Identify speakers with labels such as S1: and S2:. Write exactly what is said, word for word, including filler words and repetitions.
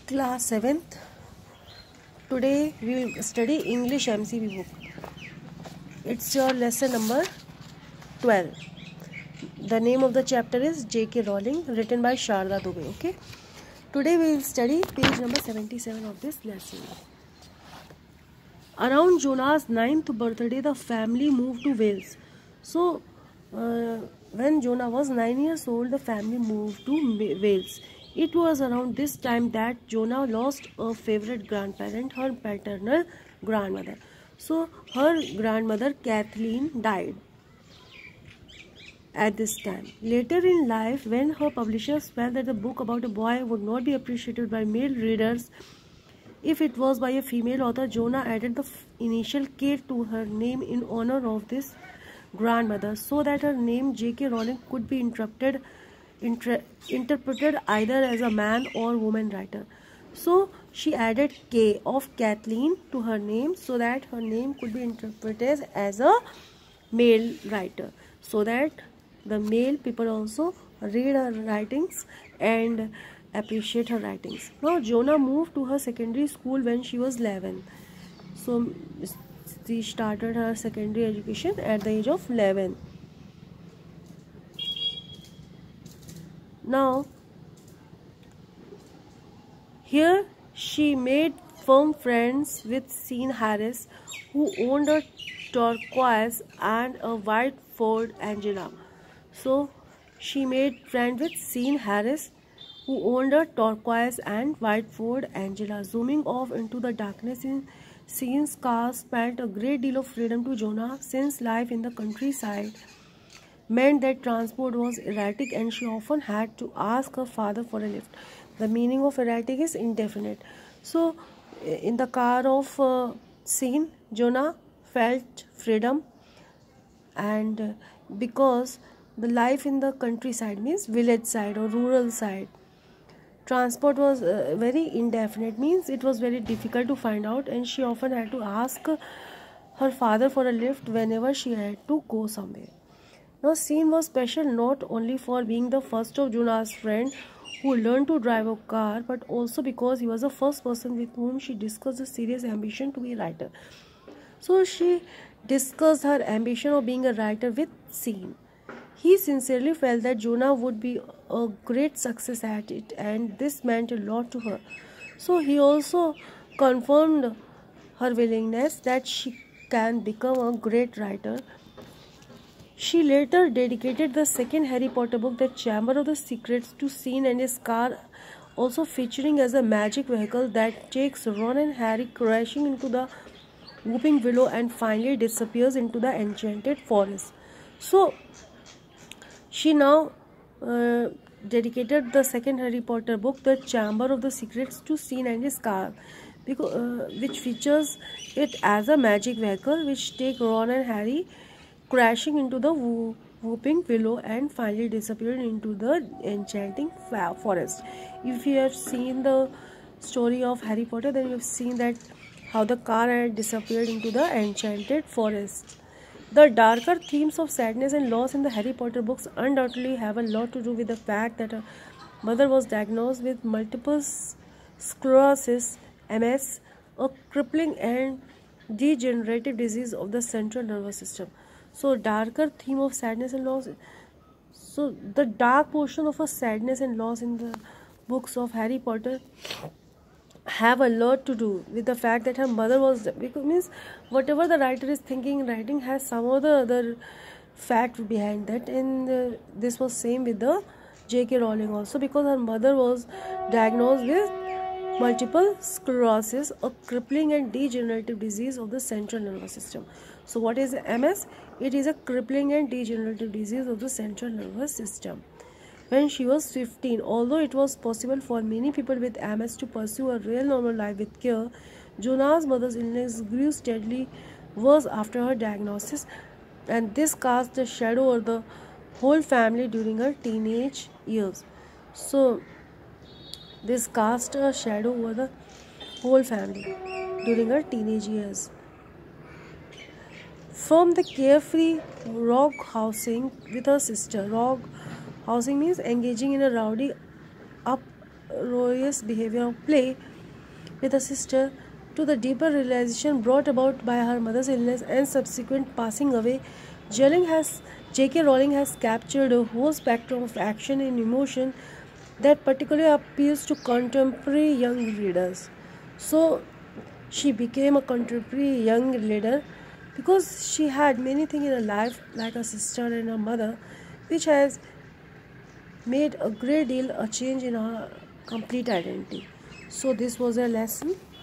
S1: Class seventh. Today we will study English M C B book. It's your lesson number twelve. The name of the chapter is J K Rowling, written by Sharda Dubey. Okay. Today we will study page number seventy-seven of this lesson. Around Jonah's ninth birthday, the family moved to Wales. So, uh, when Jonah was nine years old, the family moved to Wales. It was around this time that Jonah lost a favorite grandparent, her paternal grandmother. So, her grandmother Kathleen died at this time. Later in life, when her publishers felt that the book about a boy would not be appreciated by male readers if it was by a female author, Jonah added the initial K to her name in honor of this grandmother, so that her name J K Rowling could be interrupted, inter interpreted either as a man or woman writer. So she added K of Kathleen to her name so that her name could be interpreted as a male writer, so that the male people also read her writings and appreciate her writings. Now Jonah moved to her secondary school when she was eleven. So she started her secondary education at the age of eleven. Now here she made firm friends with Sean Harris, who owned a turquoise and a white Ford Anglia. So she made friends with Sean Harris, who owned a turquoise and white Ford Anglia. Zooming off into the darkness, in Sean's car spent a great deal of freedom to Jonah, since life in the countryside meant that transport was erratic and she often had to ask her father for a lift. The meaning of erratic is indefinite. So, in the car of uh, Sean, Jonah felt freedom, and uh, because the life in the countryside means village side or rural side, transport was uh, very indefinite, means it was very difficult to find out, and she often had to ask her father for a lift whenever she had to go somewhere. Now Sean was special not only for being the first of Jonah's friend who learned to drive a car, but also because he was the first person with whom she discussed a serious ambition to be a writer. So she discussed her ambition of being a writer with Sean. He sincerely felt that Jonah would be a great success at it, and this meant a lot to her. So he also confirmed her willingness that she can become a great writer. She later dedicated the second Harry Potter book, The Chamber of the Secrets, to Sean and his car, also featuring as a magic vehicle that takes Ron and Harry crashing into the Whooping Willow and finally disappears into the enchanted forest. So she now uh, dedicated the second Harry Potter book, The Chamber of the Secrets, to Sean and his car, because, uh, which features it as a magic vehicle which take Ron and Harry crashing into the Whooping Willow and finally disappeared into the enchanting forest. If you have seen the story of Harry Potter, then you have seen that how the car had disappeared into the enchanted forest. The darker themes of sadness and loss in the Harry Potter books undoubtedly have a lot to do with the fact that her mother was diagnosed with multiple sclerosis, M S, a crippling and degenerative disease of the central nervous system. So, darker theme of sadness and loss. So, the dark portion of a sadness and loss in the books of Harry Potter have a lot to do with the fact that her mother was, because means whatever the writer is thinking, writing has some other other fact behind that, and uh, this was same with the J K Rowling also, because her mother was diagnosed with multiple sclerosis, a crippling and degenerative disease of the central nervous system. So what is M S? It is a crippling and degenerative disease of the central nervous system. When she was fifteen, although it was possible for many people with M S to pursue a real normal life with care, Jonah's mother's illness grew steadily worse after her diagnosis, and this cast a shadow over the whole family during her teenage years. So this cast a shadow over the whole family during her teenage years. From the carefree rock housing with her sister, rock housing means engaging in a rowdy, up unambiguous behavior of play with her sister to the deeper realization brought about by her mother's illness and subsequent passing away. Has, J K. Rowling has captured a whole spectrum of action and emotion that particularly appeals to contemporary young readers. So she became a contemporary young reader because she had many things in her life, like her sister and her mother, which has made a great deal a change in her complete identity. So this was a lesson.